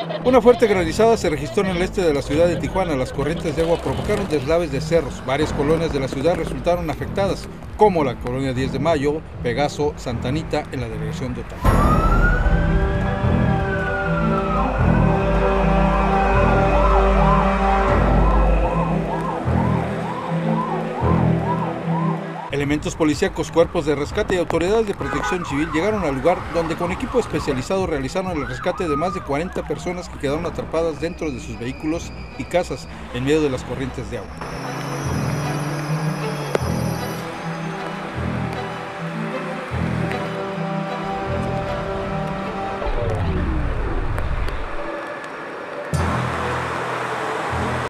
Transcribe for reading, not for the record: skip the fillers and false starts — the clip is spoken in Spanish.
Una fuerte granizada se registró en el este de la ciudad de Tijuana. Las corrientes de agua provocaron deslaves de cerros. Varias colonias de la ciudad resultaron afectadas, como la colonia 10 de Mayo, Pegaso, Santa Anita, en la delegación de Otago. Elementos policíacos, cuerpos de rescate y autoridades de protección civil llegaron al lugar donde con equipo especializado realizaron el rescate de más de 40 personas que quedaron atrapadas dentro de sus vehículos y casas en medio de las corrientes de agua.